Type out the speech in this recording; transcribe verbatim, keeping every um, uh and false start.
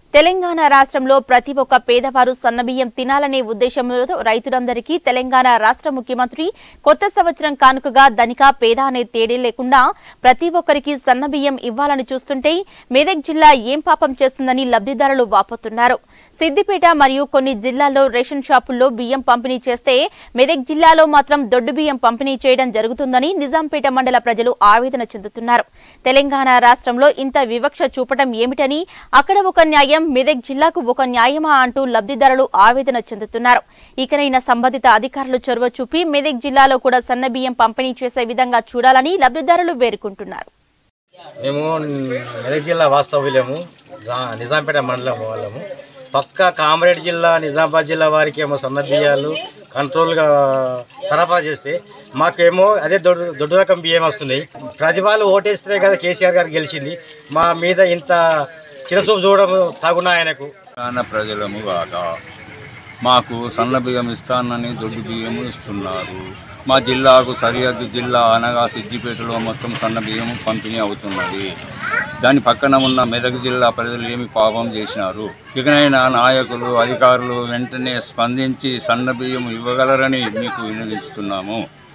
తెలంగాణ రాష్ట్రంలో ప్రతి ఒక్క పేదవారు సన్నబియ్యం తినాలనే ఉద్దేశంతో రైతులందరికీ తెలంగాణ రాష్ట్ర ముఖ్యమంత్రి కొత్త సంవత్సరం కానుకగా ధనిక పేద అనే తేడా లేకుండా ప్రతి ఒక్కరికి సన్నబియ్యం ఇవ్వాలని చూస్తుంటే మెదక్ జిల్లా ఏం పాపం చేస్తుందని లబ్ధిదారులు వాపోతున్నారు. సిద్దిపేట మరియు కొన్ని జిల్లాల్లో రేషన్ షాపుల్లో బియ్యం పంపిణీ చేస్తే మెదక్ జిల్లాలో మాత్రం దొడ్డు బియ్యం పంపిణీ చేయడం జరుగుతుందని నిజాంపేట మండల ప్రజలు ఆవేదన చెందుతున్నారు. తెలంగాణ రాష్ట్రంలో ఇంత వివక్ష చూపడం ఏమిటని, అక్కడ ఒక న్యాయం మెదక్ జిల్లాకు ఒక న్యాయమా అంటూ లబ్ధిదారులు ఆవేదన చెందుతున్నారు. ఇకనైనా సంబంధిత అధికారులు చొరవ చూపి మెదక్ జిల్లాలో కూడా సన్నబియ్యం పంపిణీ చేసే విధంగా చూడాలని లబ్ధిదారులు వేడుకుంటున్నారు. మేము మెదక్ జిల్లా వాస్తవ్యులము, నిజాంపేట మండలం వాళ్ళము. పక్క కామారెడ్డి జిల్లా, నిజామాబాద్ జిల్లా వారికి ఏమో సన్న బియ్యాలు కంట్రోల్గా సరఫరా చేస్తే మాకేమో అదే దొడ్డు దొడ్డు రకం బియ్యం వస్తున్నాయి. ప్రతి వాళ్ళు ఓటేస్తే కదా కేసీఆర్ గారు గెలిచింది. మా మీద ఇంత చిన్నచూపు చూడడం తగున ఆయనకు. ప్రజలము కాదా, మాకు సన్న బియ్యం ఇస్తానని దొడ్డు బియ్యము ఇస్తున్నారు. మా జిల్లాకు సరిహద్దు జిల్లా అనగా సిద్దిపేటలో మొత్తం సన్న బియ్యం పంపిణీ అవుతున్నది. దాని పక్కన ఉన్న మెదక్ జిల్లా ప్రజలు ఏమి పాపం చేసినారు? ఇకనైనా నాయకులు, అధికారులు వెంటనే స్పందించి సన్న బియ్యం ఇవ్వగలరని మీకు విన్నవిస్తున్నాము.